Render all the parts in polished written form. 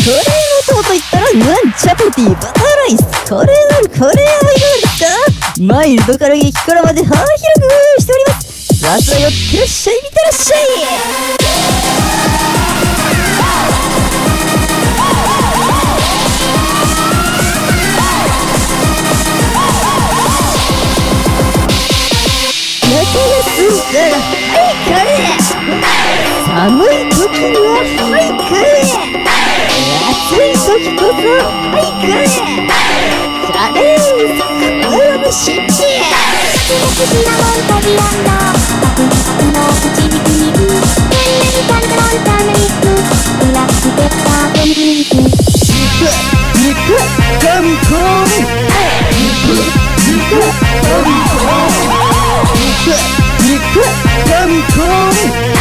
これのと言ったらなんチャパティバターライス、これはいかがですか。マイルドから激辛まで幅広くご用意しております。さあさあ寄ってらっしゃい、見てらっしゃい。はいカレー、寒い時にははいカレー、暑い時こそはいカレー、カレーこれはシッチシナモンとビアンドパクパクの口にくにく天然タルトロンターメリックブラックペッパーペンリーク肉ガムコーン肉ガムコーン肉ガムコーン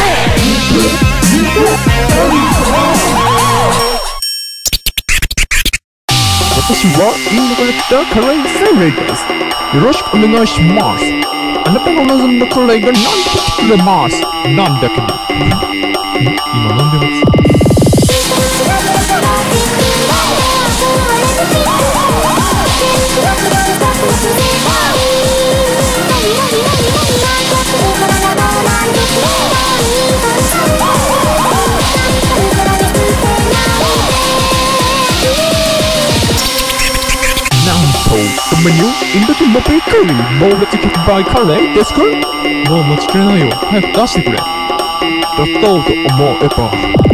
私はインドから来たカレーセレイです。よろしくお願いします。あなたの望んだカレーが何と来てくれます。なんだけど今飲んでます。メニュー、インド人もびっくり。猛烈キックバイカレーですか。もう待ちきれないよ。早く出してくれ。出そうと思えば